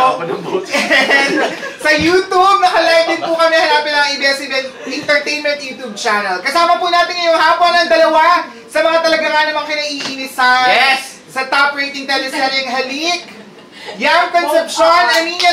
ako ng boses. And sa YouTube, nakalive din po kami. Hanapin ang ABS-CBN Entertainment YouTube channel. Kasama po natin ngayong hapon ang dalawa sa mga talaga nga namang kinaiinisan. Yes! Sa top rating teleseryeng Halik, Yam Concepcion, and Niña.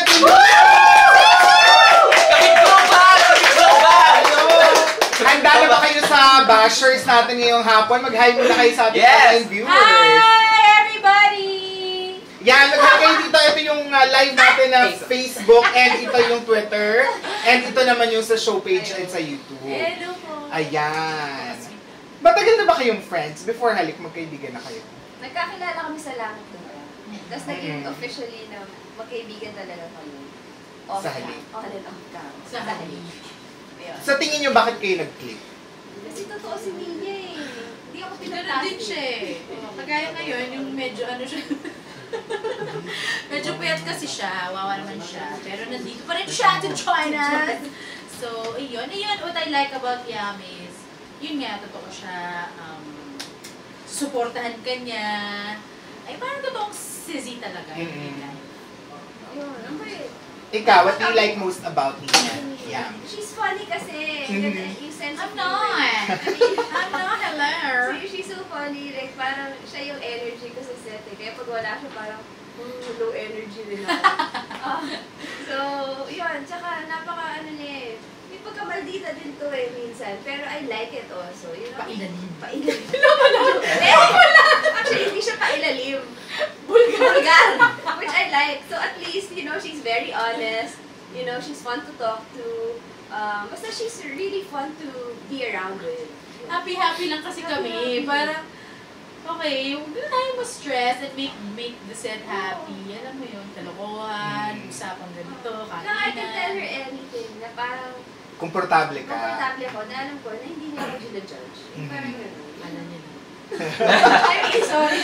Handa na ba kayo sa bashers natin ngayong hapon? Mag-hi muna kayo sa ating online viewers. Hi, everybody! Yan, mag-hi kayo dito. Ito yung live natin na Facebook, and ito yung Twitter, and ito naman yung sa show page and sa YouTube. Hello po. Ayan. Matagal na ba kayong friends? Before Halik, magkaibigan na kayo? Nagkakilala kami sa langit ko. Tapos naging officially na magkaibigan talaga kami. Sa Halik. On and off cam. Sa Halik. Sa tingin nyo, bakit kayo nag-click? Kasi totoo si Niña eh. Hindi ako Ganun pinagtasi. din siya eh. Kagaya ngayon, yung medyo ano siya. Medyo puyat kasi siya. Wawa naman siya. Pero nandito pa rin siya to join us. So, ayun. What I like about Yam is, yun nga, totoo siya. Suportahan ka niya. Ay, parang totoong sissy talaga. Yun, okay. Ikaw, what do you like most about Niña? Yam. She's funny kasi. Yung sense of I'm not. I'm not. Hello. She's so funny. Like, parang siya yung energy ko sa set eh. Kaya pag wala siya, parang low energy rin ako. So, yun. Tsaka, napaka ano niya eh. May pagkamaldita din to eh, minsan. Pero I like it also. You know? Pailalim. Pailalim. Ewan ko lang. Actually, hindi siya pailalim. Vulgar. Which I like. So at least, you know, she's very honest. You know, she's fun to talk to. Basta she's really fun to be around with. Happy lang kasi kami. Parang, okay, huwag na tayo ma-stress and make the set happy. Alam mo yun, kalokohan, usapang ganito, kainan. No, I can tell her anything na parang Komportable ka. komportable ako na alam ko na hindi niya ako ginajudge. Parang gano'n. Alam niya na. I'm really sorry.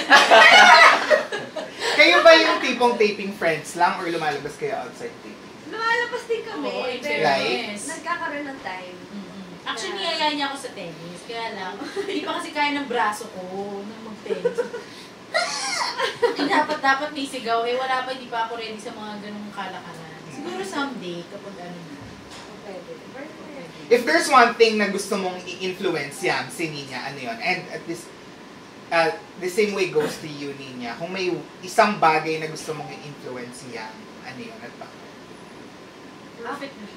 Kayo ba yung tipong taping friends lang or lumalabas kayo outside taping? Lumalabas din kami. Oo, Pero right? nagkakaroon ng time. Actually, niyayaya niya ako sa tennis. Kaya lang, hindi pa kasi kaya ng braso ko na mag-tennis. Dapat may sigaw. Eh, wala pa, hindi pa ako ready sa mga ganung kalakaran. Siguro someday, kapag ano na. Pwede. If there's one thing na gusto mong i-influence yan, si Niña, ano yun? And at this, the same way goes to you, Niña. Kung may isang bagay na gusto mong i-influence yan, ano yun? At bakit? Fitness.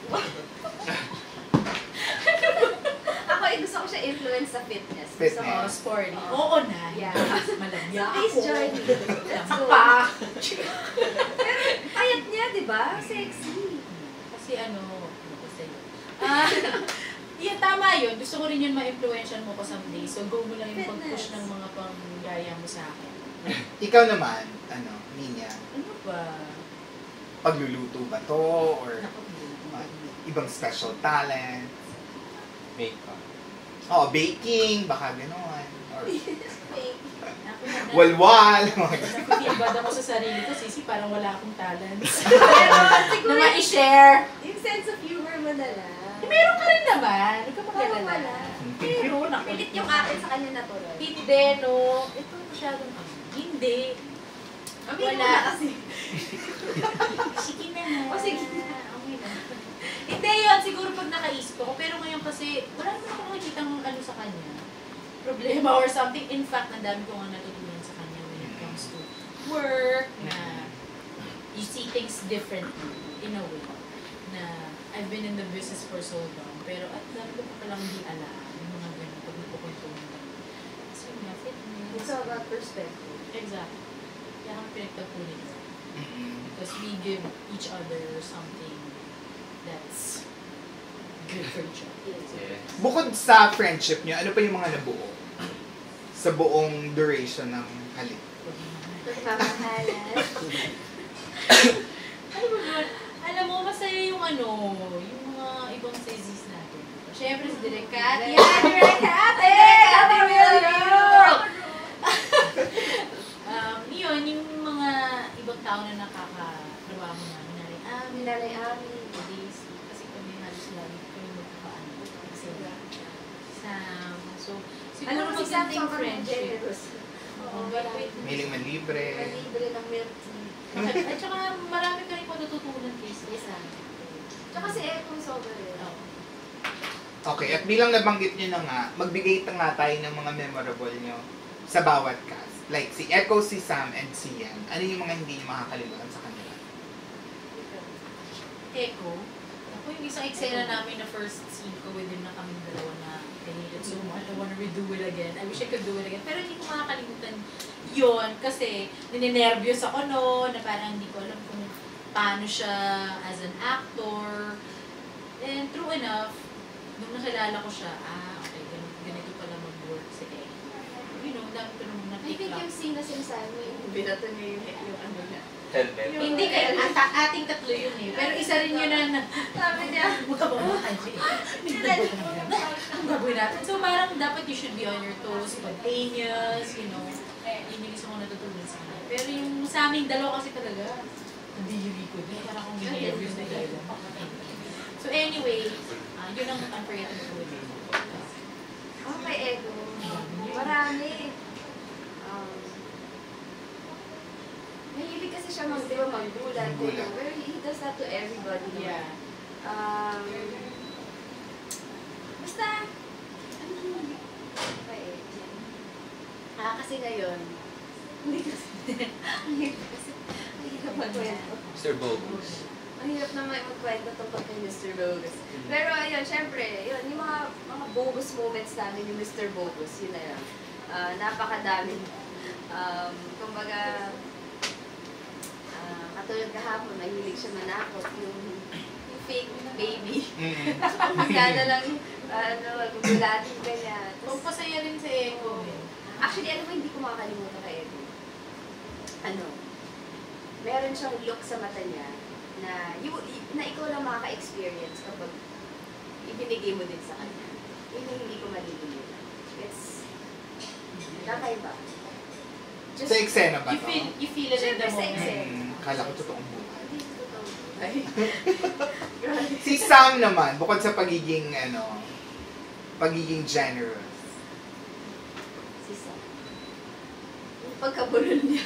Ako, gusto ko siya influence sa fitness. Fitness. Gusto ko, Sporty. Oo na. Yeah. Malagya So, please join me. Let's go. Pa! Pero, payat niya, di ba? Sexy. Kasi ano kasi, yeah, tama yun. Gusto ko rin yun ma-influensyan mo ko someday. So, go mo lang yung pag-push ng mga panggaya mo sa akin. Ikaw naman, ano, Niña, Ano ba? pagluluto ba to? Or ibang special talent? Makeup. Oh, baking, baka gano'n. Or Well, walwal. Nakapibad ako sa sarili ko, Sissy, parang wala akong talents. Pero, na siguro, ma-share. yung sense of humor mo na lang. Meron ka rin naman. Huwag ka Parang mag-alala. wala. Meron ako. Pilit yung akin sa kanya natural. Hindi, no. Ito masyadong hindi. Wala. Kasi. Sige na na. O, sige. Okay na. Hindi yun, siguro pag nakaisip ako. Pero ngayon kasi, wala naman ako nakikitang ano sa kanya. Problema or something. In fact, ang dami ko nga natutunan sa kanya when it comes to work, na you see things differently in a way. Na I've been in the business for so long, pero at dami ko pa palang hindi alam yung mga ganun pag nagpupuntunan kami. So, nga, fitness. It's all about perspective. Exactly. Kaya kami pinagtapunin. Because we give each other something that's good for each other. Yes. Bukod sa friendship niyo, ano pa yung mga nabuo? Sa buong duration ng Halik? Pagmamahalan. Ano ba yun? Alam mo, masaya yung ano, yung mga ibang sissies natin. Siyempre si Direk Kat. Yan, Direk Kat! Kapamilya! Yun, yung mga ibang tao na nakakatrabaho namin na rin. Minalay amin. Kasi kami halos lagi kami magkakaano. Kasi Sam. So, siguro Alam mo si Sam magandang sobrang friendship. generous. Oo, but wait. Miling manlibre. Malibre ng milk tea. At saka marami ka rin matututunan kay Sissy. Tsaka si Echo sobra rin. Okay, at bilang nabanggit nyo na nga, magbigay nga tayo ng mga memorable nyo sa bawat cast. Like si Echo, si Sam, and si Yan. Ano yung mga hindi nyo makakalimutan sa kanila? Echo. Ako yung isang eksena namin na first scene ko with him na kaming dalawa na I hate it so much. I wanna redo it again. I wish I could do it again. Pero hindi ko makakalimutan yun kasi ninenervyos ako noon na parang hindi ko alam kung paano siya as an actor. And true enough, nung nakilala ko siya, okay, ganito pala mag-work si Echo. You know, dami ko nung I think na-pick yung scene na sinasabi mo, yung binato niya yung ano niya. Helmet. Hindi kayo, ating tatlo yun eh. Pero isa rin yun na Sabi niya, magkabamahan siya. Ang gagawin natin. So parang dapat you should be on your toes, spontaneous, you know. Yun yung isa ko natutunan sa kanya. Pero yung sa aming dalawa kasi talaga, hindi yun ko din. Parang akong behaviors na yun. So anyway, yun ang unforgettable with me. okay, Echo. Marami. Mahilig kasi siya maggulat. Pero he does that to everybody. Yeah. Basta, kasi ngayon, hindi kasi, hindi ka magkwento. Mr. Bogus. Ang hirap naman magkwento tungkol kay Mr. Bogus. Pero ayun, syempre, yun, yung mga bogus moments namin ni Mr. Bogus, yun na yun. Napakadaming, kumbaga, katulad kahapon, mahilig siya manakot, yung fake baby. Magkano lang, gugulatin ka niya. Kung pasaya rin si Echo. Actually, alam mo, hindi ko makakalimutan kay Echo. Meron siyang look sa mata niya na ikaw lang makaka-experience kapag ibinigay mo din sa kanya. Yun yung hindi ko malilimutan. It's kakaiba. Sa eksena ba to? You feel it in the Siyempre sa moment. eksena. Kala ko totoong buhay. Hindi ko ay. Si Sam naman, bukod sa pagiging generous. Si Sam. Yung pagkabulol niya.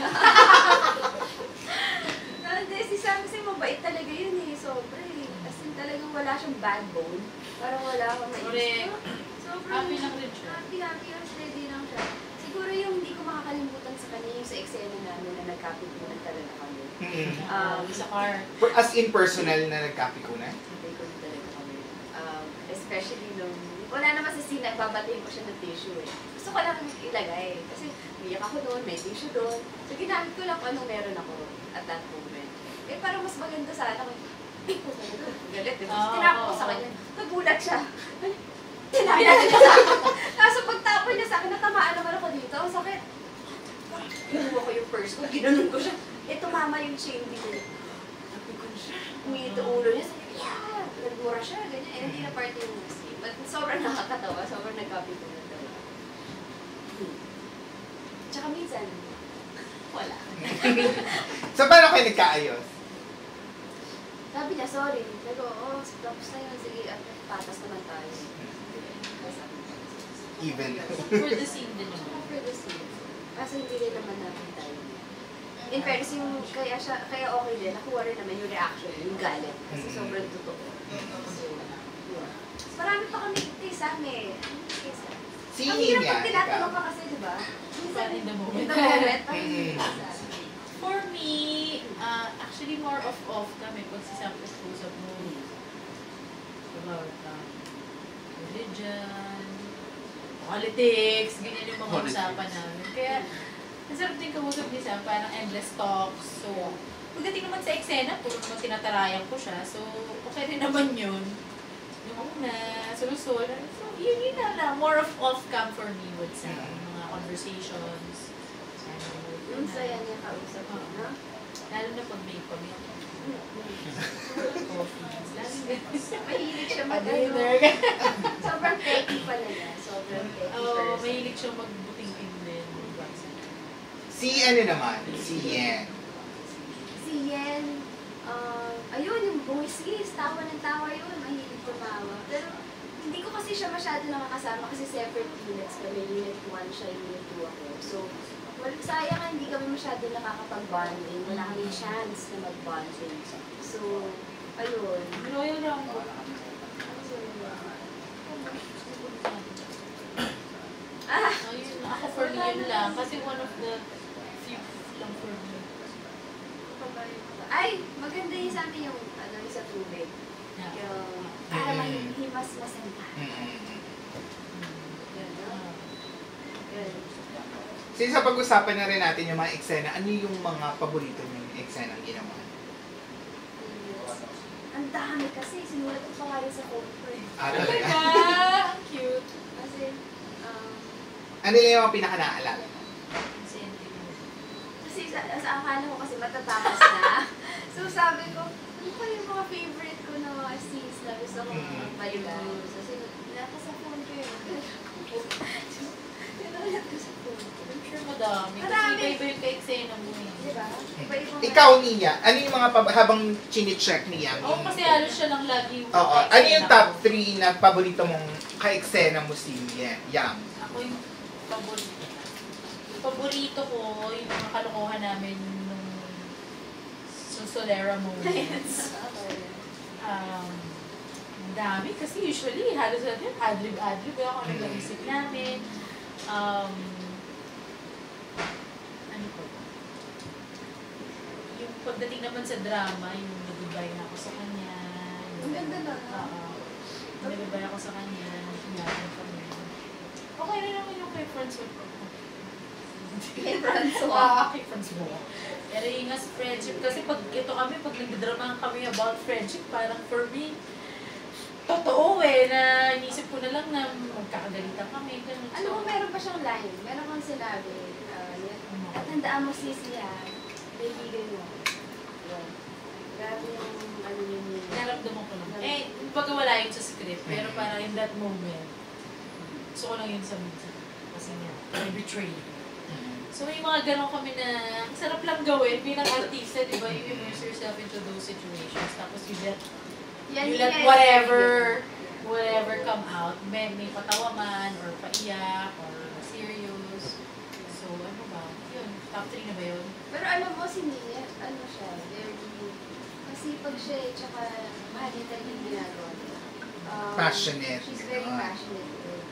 Hindi, si Sam kasi mabait talaga yun eh. Sobra eh. As in talagang wala siyang backbone. Parang wala akong Correct. Sobrang Happy lang rin siya. Happy and steady lang siya. Siguro yung hindi ko makakalimutan sa kanya yung sa eksena namin na nagkapikunan talaga kami. Sa car. As in personal na nagkapikunan? Nagkapikunan talaga kami. Especially nung, wala naman sa scene, babatiin ko siya ng tissue eh. Gusto ko lang ilagay. Kasi umiyak ako doon, may tissue doon. So ginamit ko lang kung anong meron ako at that moment. Eh parang mas maganda sana kung, ay po talaga, galit. Tinapon ko sa kanya, nagulat siya. Tinapon niya sa akin. Kaso pagtapon niya sa akin, natamaan naman ako dito. Ang sakit. Kinuha ko yung purse ko, ginanon ko siya. Tumama yung chain dito. Sabi ko siya. Umiit ang ulo niya. Sabi ko, yeah. Nagmura siya, ganyan. Eh, hindi na part yung scene. But sobrang nakakatawa. Sobrang nag-copy ko na talaga. Tsaka minsan, wala. So, paano kayo nagkaayos? Sabi niya, sorry. Nago, tapos na yun. Sige, at patas naman tayo. Even. For the scene din naman. For the scene. Kasi hindi rin naman namin tayo. In fairness, yung kaya okay din, nakuha rin naman yung reaction, yung galit. Kasi sobrang totoo. So, yun. Marami pa kami kay Sam eh. Kay Sam. Si Ang hirap Niña, pag tinatanong ka kasi, di ba? Minsan in the moment. In the moment, parang hindi ka sa. For me, actually more of off kami pag si Sam exposed mo about religion, politics, ganyan yung mga usapan namin. Kaya, ang sarap din kausap ni Sam, parang endless talks. So, pagdating naman sa eksena, puro naman tinatarayan ko siya. So, okay rin naman yun. Yung una, sulusol. So, yun na lang. More of off-cam for me with Sam. Mga conversations. Yung saya niya kausap mo, no? Lalo na pag may pamilya. Mahilig siya sobrang techy pala niya. Sobrang techy person. Mahilig siya magbuting-ting din. Si ano naman? Si Yen. Si Yen, ayun, yung buwisis, tawa ng tawa yun, mahilig tumawa. Pero hindi ko kasi siya masyado nakakasama kasi separate units kami. Unit 1 siya, unit 2 ako. So, Well, sayang nga, hindi kami masyado nakakapag-bonding. Wala kami chance na mag-bonding. So, ayun. Royal Rumble. Ayun, ako for me yun lang. Kasi one of the few lang for me. Ay, maganda yung sa amin yung sa tubig. Yung, para mahimas-masan ka. Since sa pag-usapan na rin natin yung mga eksena, ano yung mga paborito niyong eksena ang ginawa? Ang dami kasi, sinulat ko pa nga rin sa phone ko eh. Talaga? Ang cute. Kasi, Ano yung mga pinaka-naaalala? kasi sa akala ko kasi matatapos na. So sabi ko, ano pa yung mga favorite ko na mga scenes na gusto kong balikan. Kasi naka sa phone ko yun. Sinulat ko sa phone ko. I'm sure madami. Kasi favorite ka eksena mo eh. Diba? Ikaw, Niña, ano yung mga habang chine-check ni Yam? Oo, kasi halos siya lang lagi. Oo. Ano yung top 3 na paborito mong ka-eksena mo si Yam? Ako yung paborito. Paborito ko yung mga kalokohan namin nung Solera moments. Ang dami kasi usually halos natin adlib-adlib ako nag-isip namin. Ano po? Yung pagdating naman sa drama, yung nag-goodbye na ako sa kanya. Ang ganda na. Nag-goodbye ako sa kanya, hinahan kami. Okay rin naman yung kay Francois ko. Kay Francois? Kay Francois. Pero yung as friendship, kasi pag ito kami, pag nagdrama kami about friendship, parang for me, totoo na inisip ko na lang na magkakagalitan kami. Ganun. Alam mo, meron pa siyang line. Meron kang sinabi. At tandaan mo, Sissy, kaibigan mo. Yan. Grabe yung yun. Naramdaman ko lang. Pagka wala yun sa script, pero parang in that moment, gusto ko lang yun sa minsan. Kasi nga, I betrayed. So may mga gano'n kami na ang sarap lang gawin bilang artista, di ba? You immerse yourself into those situations. Tapos you let whatever come out. May patawa man, or paiyak, or serious. So ano ba? Yun, top 3 na ba yun? Pero alam mo, si Niña, ano siya, very masipag siya eh, tsaka mahal niya talaga yung ginagawa niya. Passionate. She's very passionate with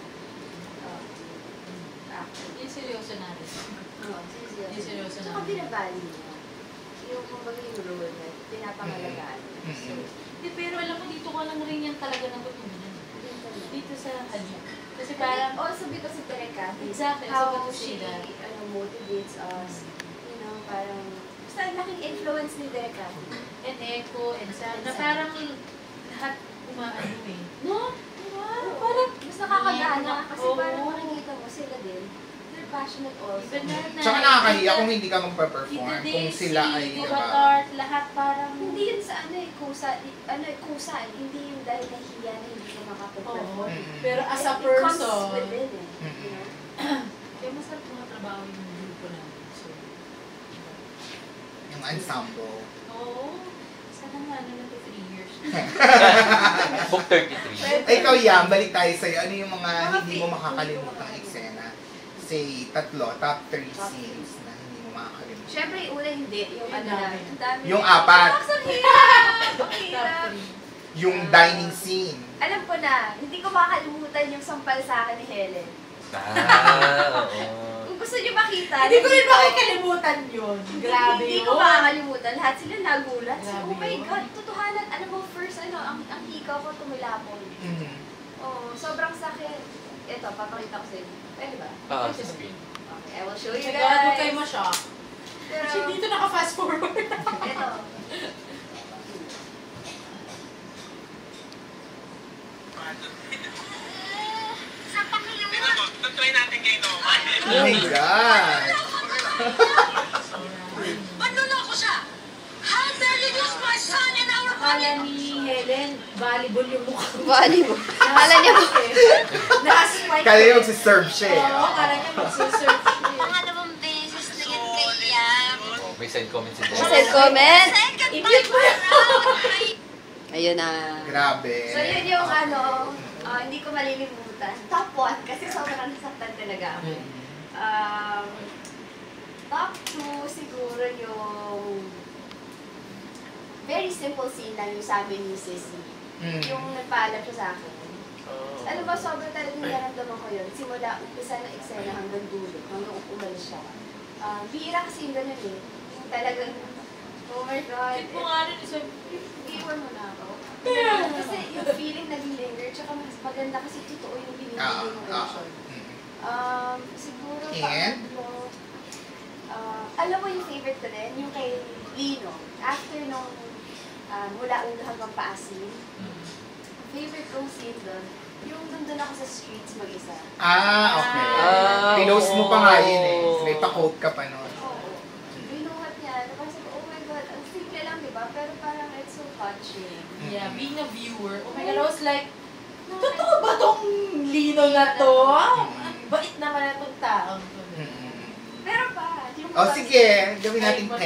acting. Yung seryoso natin. Oo, Yung seryoso tsaka natin. binabali niya. Yung kumbaga yung role na pinapangalagaan niya. So, Pero alam mo, dito ko lang rin yan talaga natutunan. Dito sa Halik. Kasi and parang, also because of Tereka, exactly, how so she that. motivates us, you know, parang, basta laking influence ni Tereka. And Echo, and Sam, na parang lahat umaano eh. No? Diba? Parang, mas nakakagana kasi Oo. parang makikita mo sila din. They're passionate also. Even na Tsaka nakakahiya kung hindi ka magpa-perform, kung sila ay, diba, Tart, lahat parang, Hindi yun sa kusa, hindi yung dahil nahihiya na hindi ka makapag-perform. Oo. pero as a It comes person, within it. You know? kaya masarap mga trabaho yung grupo namin. So, yung ensemble. oo, sana nga naman to 3 years. Book 33. Ay, ikaw Yam, balik tayo sa'yo. Ano yung mga hindi mo makakalimutang eksena? Say, top 3 scenes na hindi mo makakalimutan. Siyempre, una hindi. Yung ano na. Ang dami. Yung 4. Ang hirap! Ang hirap! Yung dining scene. Alam ko na, hindi ko makakalimutan yung sampal sa akin ni Helen. Oo. Kung gusto niyo makita, Hindi ko rin makikalimutan yun. Grabe Hindi yun. ko makakalimutan. Lahat sila nagulat. Grabe Oh my yun. God, totohanan. Alam mo, first, ang hikaw ko tumilapon. Oh, sobrang sakit. Ito, papakita ko sa inyo. Pwede ba? Sa screen. Okay, I will show you Sigado guys. kayo ma-shock. Pero, Kasi dito naka-fast forward. ito. Try natin kayo, no? Oh my God! Manluloko siya! How dare you use my son in our Akala ni Helen, volleyball yung mukha. Volleyball. Akala niya ba? Naka-spike. Kaya yung si-serve siya eh. Oo, akala niya magsusurf siya. Pangalawang beses na yan kay Yam. May side comment si Dad. Send comment. Second I-mute mo yun. Ayun na. Grabe. So yun yung hindi ko malilimutan. Top 1 kasi sobrang nasaktan talaga ako. Top 2, siguro yung very simple scene lang yung sabi ni Sissy. Yung nagpaalam siya sa akin. Alam ba, sobrang talagang naramdaman ko yun. Simula, umpisa ng eksena hanggang dulo, hanggang umalis siya. Bihira kasi yung ganun eh. Yung talagang, oh my God. Kit mo nga rin, Iwan mo na ako. Kasi yung feeling naging linger, tsaka mas maganda kasi totoo yung binibigay mo emotion. Siguro pangatlo, alam mo yung favorite ko din, yung kay Lino. After nung mula ulo hanggang paasin, favorite kong scene doon, yung nandun ako sa streets mag-isa. Okay. Pinost mo pa nga yun eh. May pa-quote ka pa nun. Oo. Binuhat niya. Tapos sabi, oh my God, ang simple lang, di ba? Pero parang it's so touching. Yeah, being a viewer, oh my God, I was like, totoo ba tong Lino na to? Bait naman na tong taong to. Pero pa, yung Sige, gawin natin 10.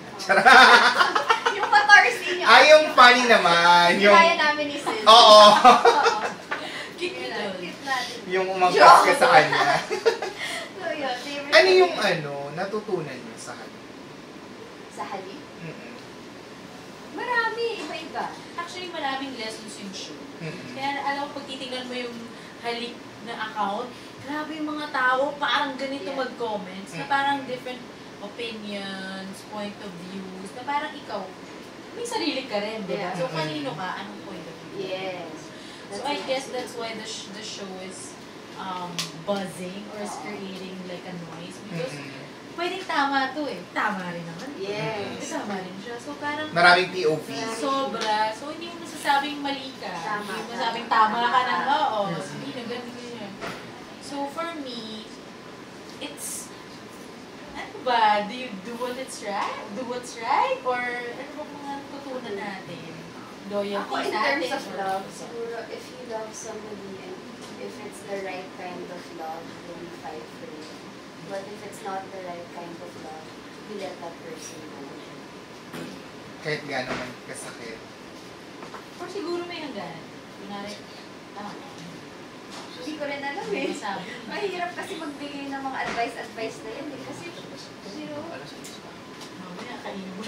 yung motor scene niya. Yung funny naman. Yung kaya namin ni Sis. Oo. Cute yun. Yung umangkas ka sa kanya. So yun, favorite. Ano yung natutunan niyo sa Halik? Sa Halik? Marami, iba-iba. Actually, maraming lessons yung show. Kaya alam ko, pag titignan mo yung Halik na account, grabe yung mga tao, parang ganito mag-comments, na parang different opinions, point of views, na parang ikaw, may sarili ka rin, diba? So, kanino ka, anong point of view? Yes. So, I guess that's why the show is buzzing or is creating like a noise because pwedeng tama to eh. Tama rin naman. Yes. Tama rin siya. So, parang Maraming POV. sobra. So, hindi mo masasabing mali ka. Tama. Hindi mo masasabing tama ka na, oo. Hindi na ganun yun. So, for me, it's, ano ba? Do you do what it's right? Do what's right? Or ano ba mga tutunan natin? Loyalty Ako, in natin? terms of or- love, siguro, if you love somebody and if it's the right kind of love, then you fight for it. But if it's not the right kind of love, you let that person go. Kahit gano'n kasakit. Or siguro may hangganan. Kunwari, Hindi ko rin alam eh. sabi. Mahirap kasi magbigay ng mga advice na yan eh. Kasi, Mamaya, kainin mo.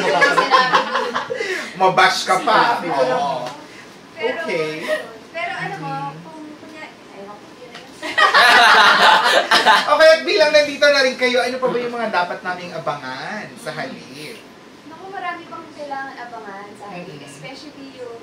Mabash ka pa. Sinabi ko lang. Oo. pero, Okay. Pero ano mo, kung kunya, ewan ko yun na yun. Okay, at bilang nandito na rin kayo, ano pa ba yung mga dapat naming abangan sa Halik? Naku, marami pang kailangan abangan sa Halik. Especially yung,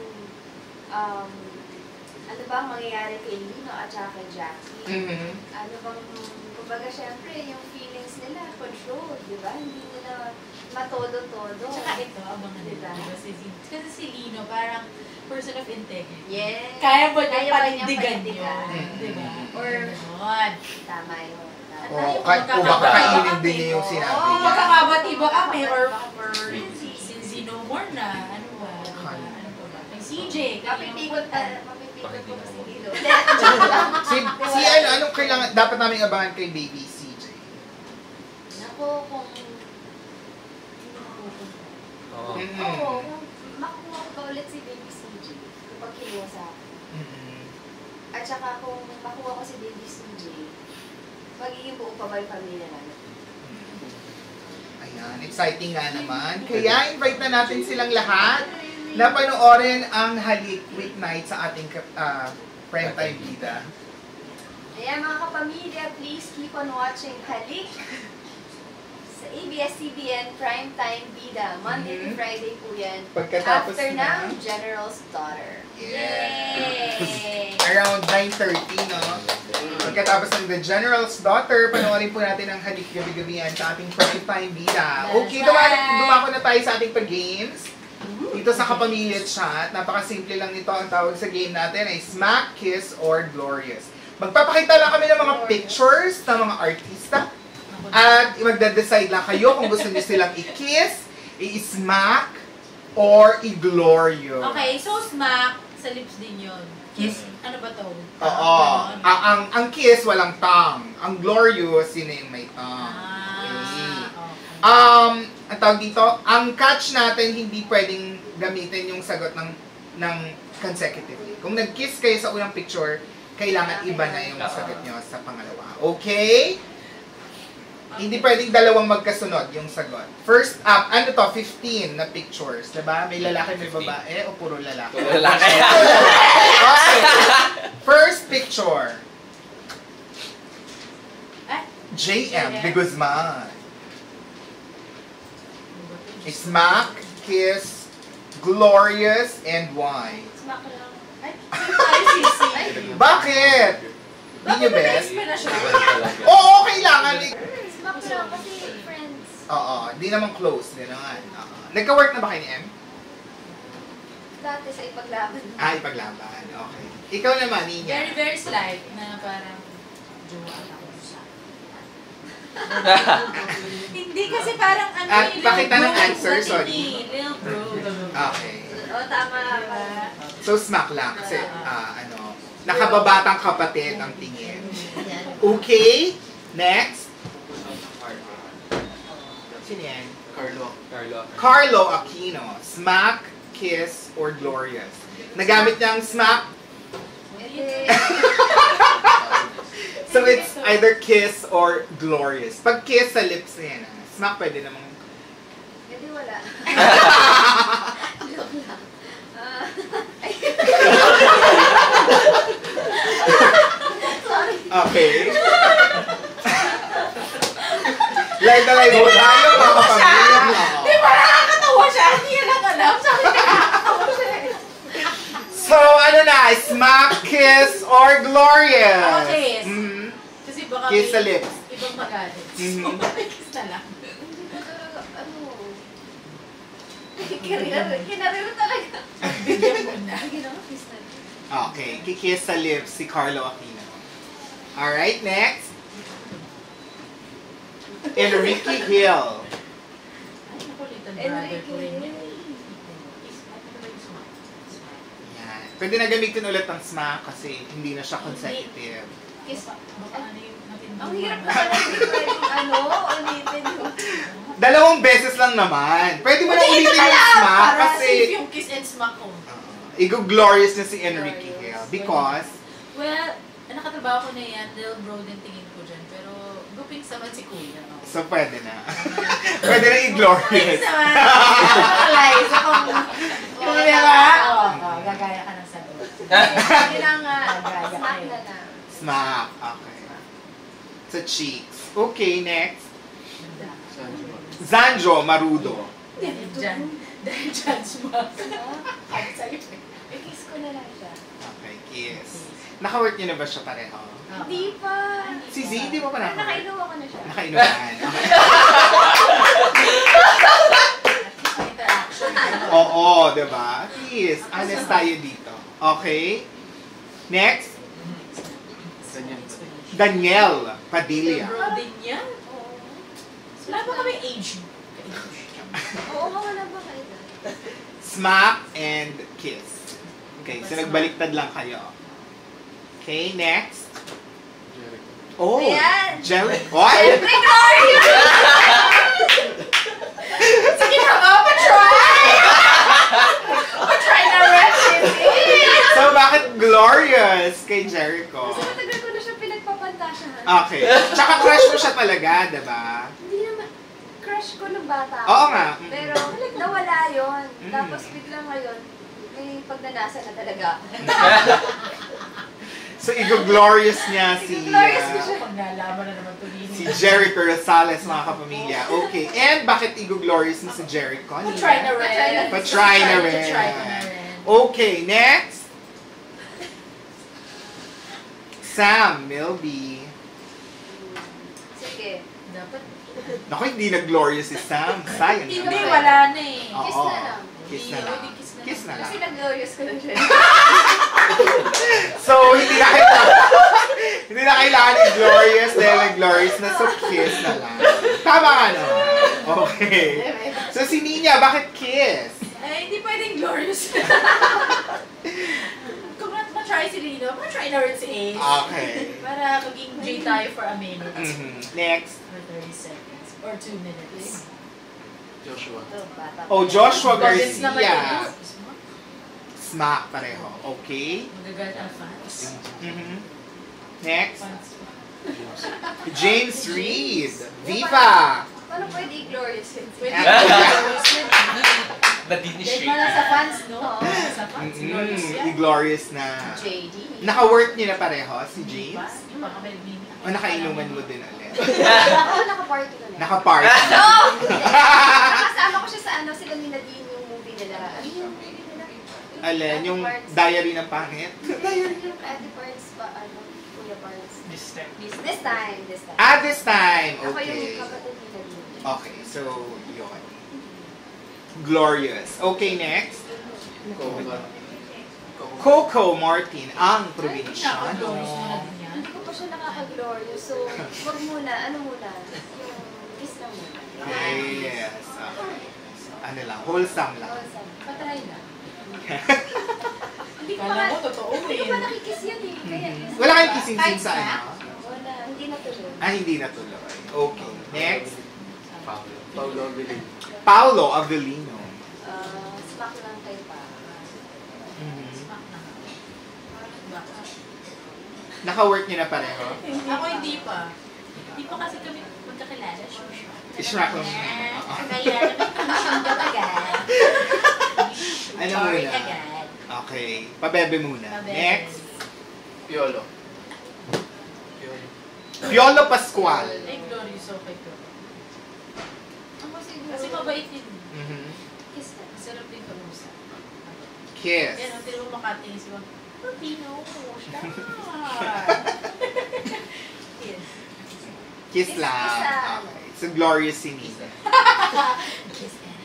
ano bang mangyayari kay Lino at saka kay Jackie. Ano bang, kumbaga syempre, yung feelings nila, control, di ba? Hindi nila matodo-todo. Tsaka ito, abangan Diba? nila. Kasi si Lino, parang person of integrity. Yes. Kaya ba niya Kaya ba niya panindigan panindigan? yun? Diba? Or, Ganon. tama yun. Tama. O baka kainin din niya yung sinabi Oo, niya. magkakabati-ba kami or Sissy. since no more na. Ano ba? Ano ba ba? Kay CJ. Mapipikot ko kasi Lino. Si anong kailangan, dapat naming abangan kay baby CJ? Naku, kung Oo. Oo, kung makuha ko pa ulit si Baby CJ kapag kinuha sa akin. At saka kung makuha ko si Baby CJ, magiging buo pa ba yung pamilya namin? Ayan, exciting nga naman. Kaya invite na natin silang lahat na panoorin ang Halik weeknight sa ating primetime bida. Kaya mga kapamilya, please keep on watching Halik sa ABS-CBN Primetime Bida. Monday to Friday po yan. Pagkatapos After na- ng General's Daughter. Yes. Yay! Around 9:30, no? Pagkatapos ng The General's Daughter, panoorin po natin ang Halik gabi-gabihan sa ating primetime bida. Okay, dumako na tayo sa ating pag-games. Dito sa Kapamilya Chat, napakasimple lang nito. Ang tawag sa game natin ay Smack, Kiss, or Glorious. Magpapakita lang kami ng mga pictures ng mga artista. At magda-decide lang kayo kung gusto niyo silang i-kiss, i-smack, or i-glorious. Okay, so smack, sa lips din yun. Kiss, ano ba to? Oo. Ang kiss, walang tongue. Ang glorious, yun na yung may tongue. Okay. Ang tawag dito, ang catch natin, hindi pwedeng gamitin yung sagot ng consecutively. Kung nag-kiss kayo sa unang picture, kailangan iba na yung sagot nyo sa pangalawa. Okay? Hindi pwedeng dalawang magkasunod yung sagot. First up, ano to? 15 na pictures, diba? May lalaki, may babae, o puro lalaki? Puro lalaki. Okay. First picture. JM de Guzman. Smack, kiss, glorious, and why? Smack lang. Ay, Sissy. Bakit? Hindi nyo best? Na-explain na siya. Oo, kailangan. Smack lang kasi friends. Oo, hindi naman close. Hindi naman. Nagka-work na ba kayo ni M? Dati sa ipaglaban. Ipaglaban. Okay. Ikaw naman, Niña. Very, very slight na parang jowa ako sa. Hindi kasi parang ano At yung pakita ng little bro, answer, sorry. Little bro. Okay. O, tama ka. So, smack lang. Kasi, nakababatang kapatid ang tingin. Okay. Next. Sino yan? Carlo. Carlo Aquino. Smack, kiss, or glorious? Nagamit niya ang smack. So it's either kiss or glorious. Pag kiss sa lips na yan, smack pwede namang... Hindi wala. Joke lang. Okay. Live na live mo tayo, mga kapamilya. Di ba nakakatawa siya? Hindi yan lang alam. Sa akin nakakatawa siya eh. So, ano na? Smack, kiss, or glorious? Kiss. Mhm. Kasi baka Kiss sa may lips. ibang magalit. Mhm. So, kiss na lang. Hindi ko talaga, Kinarir talaga. Bigyan mo na. Ginawa, kiss na. Okay, kikiss sa lips si Carlo Aquino. Alright, next. Enrique Hill. Ay, nakulitan Enrique. brother ko rin yan. Yan. Pwede na gamitin ulit ang smack kasi hindi na siya consecutive. Kiss. Baka ano yung matindi. Ang hirap na pala hindi pwedeng ulitin yung... Dalawang beses lang naman. Pwede mo na Hindi, ito ulitin yung pala! smack Para kasi safe yung kiss and smack ko. i-glorious na si Enrique Hill because Well, nakatrabaho ko na yan. Little bro din tingin ko dyan. Pero guping saman si Kuya. No? so pwede na. Pwede na i-glorious. Guping saman. Nakalize akong... Yung diba? Oo, gagaya ka ng sagot. Kailangan, Gagaya smack kayo. na lang. Smack. Okay. Sa cheeks. Okay, next. Zanjo Marudo. Dahil dyan smack. Kahit sa'yo. Kiss ko na lang siya. Okay, kiss. Naka-work niyo na ba siya pareho? Hindi pa. Si Z, hindi mo pa naka-work? Nakainom ako na siya. Nakainuman. Okay. Interaction. Oo, diba? At least, honest tayo dito. Okay? Next. Daniel Padilla. Bro din yan. Wala ba kami age? Oo, wala ba kayo? Smack and kiss. Okay, so nagbaliktad lang kayo. Okay, next. Oh, Ayan. Jerry. What? Sige na nga, pa-try! Pa-try na rin, Sissy! So, bakit glorious kay Jericho? Kasi matagal ko na siya pinagpapantasyahan. Okay. Tsaka crush mo siya talaga, diba? Hindi naman, crush ko nung bata ako. Oo nga. Pero nawala yun. Mm. Tapos biglang ngayon, may pagnanasa na talaga. So, i-glorious niya si... I-glorious ko siya. Pag nalaman na naman ito din. Si Jericho Rosales, mga kapamilya. Okay. And bakit i-glorious mo si Jericho? Pa-try na rin. Pa-try na rin. Pa-try ko na rin. Okay, next. Sam Milby. Sige. Dapat. Naku, hindi na-glorious si Sam. Sayang Hindi, naman. wala na eh. Oo. Kiss na lang. Kiss na lang. Kiss na lang. Kasi nag-glorious ko na siya. So, hindi na kailangan i-glorious dahil nag-glorious na. So, kiss na lang. Tama ka naman. Okay. So, si Niña, bakit kiss? Eh, hindi pwedeng glorious. Kung ma-try si Lino, ma-try na rin si Ace. Okay. Para maging J tayo for a minute. Next. For 30 seconds. Or 2 minutes. Joshua. Oh, Joshua Goddess naman Garcia. yun. Smack pareho. Okay. Magagal ang fans. Next. Fans. James Reed. Viva! Paano pwede i-glorious yun? Pwede Na-dinishake. mo na sa fans, no? Oo. Sa fans, glorious yan. Glorious na. JD. Naka-work niyo na pareho, si Di ba? James? Yung mga Melvin. O nakainuman mo din ulit? Oo, naka-party ko na. Naka-party. No! Nakasama ko siya sa sila ni Nadine yung movie nila. Ano yung movie nila? Alin, yung diary ng pangit? Diary yung Ate Parts pa, Kuya Parts. This time. This time. This time! Ako yung Okay. kapatid ni Nadine. Okay, so, yun. Glorious. Okay, next. Coco Martin, ang probinsyano. Glorious mo na din yan. Hindi ko pa siya nakaka-glorious, so wag muna, yung kiss lang muna. Yes. Okay. Ano lang, wholesome lang. Patry na. Hindi ko Kala pa, mo, totoo hindi ko eh. pa nakikiss yan eh. Kaya kiss. Wala kayong kissing scene sa ano? Wala, hindi na tuloy. Hindi natuloy. Okay. Next. Paulo Abilin. Paolo Avellino. Smack lang kay pa. Smack na. Baka. Naka-work niyo na pareho? Ako hindi pa. Hindi pa kasi kami magkakilala. Smack lang. Kaya naman kami sundot agad. Ano Sorry muna? agad. Okay. Pabebe muna. Pabebe. Next. Piolo. Piolo Pascual. Ay, glorious okay ko. Ako siguro. Kasi mabait din. Kiss na. Sarap din kausap. Kiss. Yan, ang tira mo makatingin si Wang. Pino, stop! Yes. Kiss lang. Kiss lang. Okay. So, glorious si Nina. Kiss and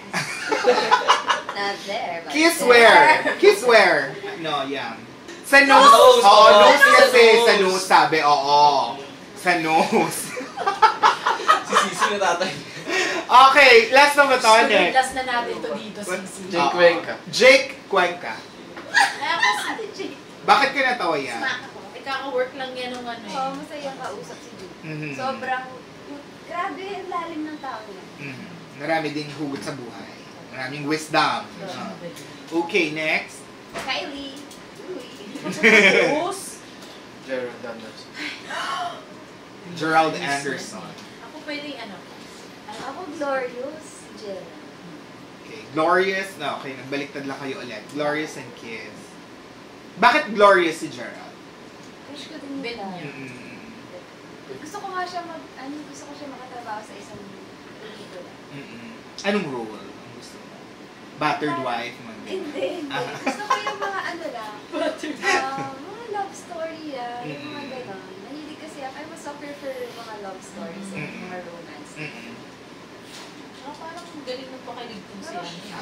Not there, but Kiss there. where? Kiss where? No, Yam. Sa nose. Nose. Oo, Oh, nose sa kasi. nose. Sa nose sabi, oo. Sa nose. Si Sissy natatay. Okay, last na ba to? So, Next. last na natin to dito, Sissy. Jake Oo. Cuenca. Jake Cuenca. Ay, ako si Bakit ka natawa yan? Smack ako. Kaka-work lang yan nung ano Oo, eh. masayang kausap si Jude. Mhm. Sobrang, grabe, ang lalim ng tao niya. Mhm. Marami ding hugot sa buhay. Maraming wisdom. Okay, next. Kylie. Tapos, Gerald Anderson. Gerald Anderson. ako pwede ano. Ako, glorious. Jill. Okay, Glorious. No, okay, nagbaliktad lang kayo ulit. Glorious and Kiss. Bakit Glorious si Gerald? Wish ko din Bet nila. niya. Gusto ko nga siya gusto ko siya makatrabaho sa isang pelikula. Anong role ang gusto mo? Battered wife? Hindi. Gusto ko yung mga mga love story yung mga gano'n. Mahilig kasi ako. I'm a sucker for mga love stories and mga romance. Parang galing ng pakilig kung siya.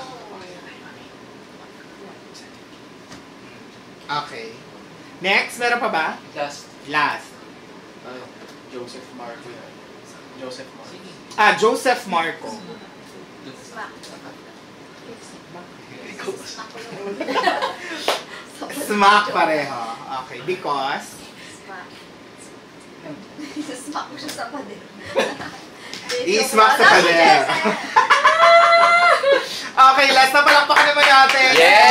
Okay. Next, meron pa ba? Last. Joseph Marco yan. Joseph Marco. Joseph Marco. Smack. Smack pareho. Okay, because? Smack. Smack ko siya sa pader. I-smack sa pader. Okay, last na palakpakan naman natin.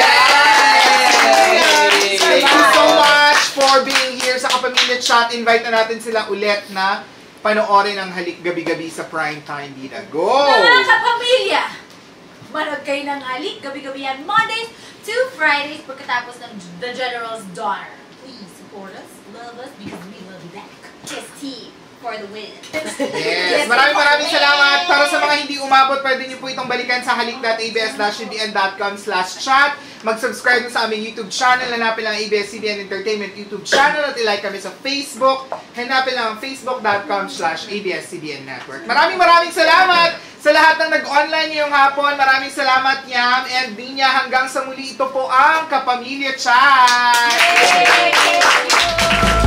Yay! Thank you so much for being here sa Kapamilya Chat. Invite na natin sila ulit na panoorin ang Halik gabi-gabi sa Primetime Bida. Go! Mga kapamilya! Manood kayo ng Halik gabi-gabi yan Mondays to Fridays pagkatapos ng The General's Daughter. Please support us, love us, because we love you back. Kiss T for the win. Yes, maraming salamat. Para sa mga hindi umabot, pwede niyo po itong balikan sa halik.abs-cbn.com/chat. Mag-subscribe sa aming YouTube channel. Hanapin lang ABS-CBN Entertainment YouTube channel at i-like kami sa Facebook. Hanapin lang facebook.com/ABS-CBN Network. Maraming salamat sa lahat ng nag-online ngayong hapon. Maraming salamat, Yam and Niña. Hanggang sa muli, ito po ang Kapamilya Chat. Thank you!